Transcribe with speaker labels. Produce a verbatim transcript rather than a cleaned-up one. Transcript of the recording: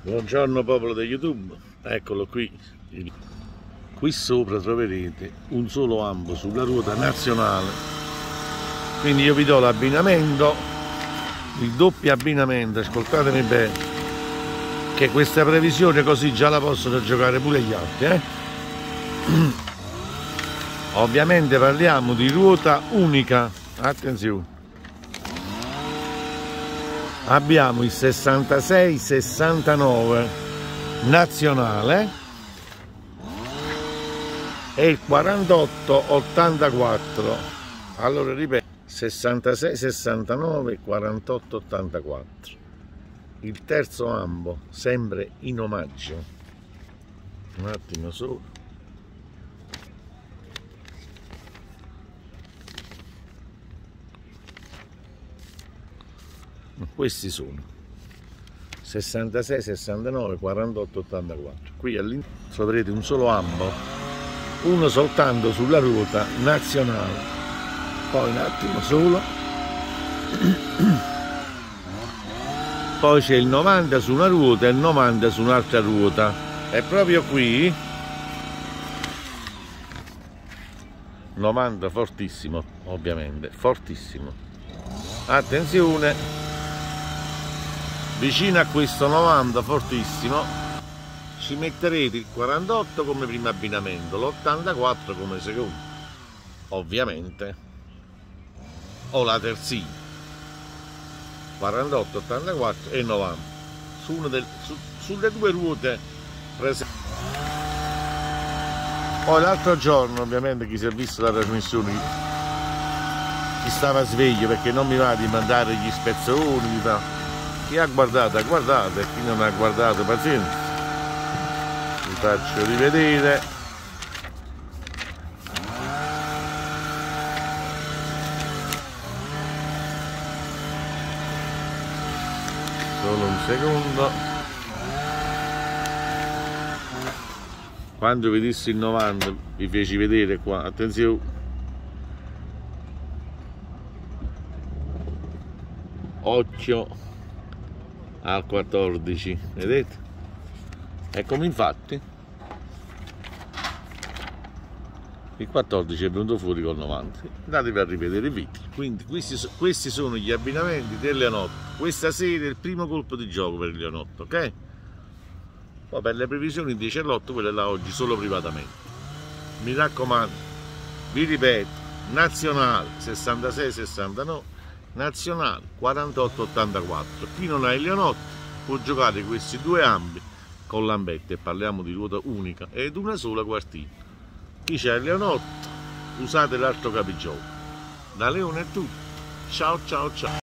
Speaker 1: Buongiorno popolo di YouTube, eccolo qui. Qui sopra troverete un solo ambo sulla ruota nazionale, quindi io vi do l'abbinamento, il doppio abbinamento, ascoltatemi bene, che questa previsione così già la possono giocare pure gli altri, eh? Ovviamente parliamo di ruota unica, attenzione. Abbiamo il sessantasei sessantanove nazionale e il quarantotto ottantaquattro. Allora ripeto, sessantasei sessantanove quarantotto ottantaquattro. Il terzo ambo sempre in omaggio. Un attimo solo. Questi sono sessantasei sessantanove quarantotto ottantaquattro. Qui all'interno troverete un solo ambo, uno soltanto sulla ruota nazionale. Poi un attimo solo. Poi c'è il novanta su una ruota e il novanta su un'altra ruota. E proprio qui novanta fortissimo, ovviamente, fortissimo. Attenzione! Vicino a questo novanta fortissimo ci metterete il quarantotto come primo abbinamento, l'ottantaquattro come secondo, ovviamente, o la terzina, quarantotto, ottantaquattro e novanta su una del, su, sulle due ruote presenti. Poi l'altro giorno, ovviamente, chi si è visto la trasmissione, chi stava sveglio, perché non mi va di mandare gli spezzoni, mi fa. Chi ha guardato ha guardato e chi non ha guardato pazienza. Vi faccio rivedere. Solo un secondo. Quando vi dissi il novanta vi feci vedere qua, attenzione. Occhio al quattordici, vedete? Eccomi, infatti il quattordici è venuto fuori col novanta. Andatevi a rivedere i video. Quindi questi, questi sono gli abbinamenti del Leonotto. Questa sera è il primo colpo di gioco per il Leonotto, ok? Poi per le previsioni dieci e l'otto, quelle là oggi solo privatamente. Mi raccomando, vi ripeto, nazionale sessantasei sessantanove, nazionale quarantotto ottantaquattro. Chi non ha il Leonotto può giocare questi due ambi con l'ambette, e parliamo di ruota unica ed una sola quartina. Chi c'ha il Leonotto usate l'altro capigioco. Da Leone è tutto, ciao ciao ciao.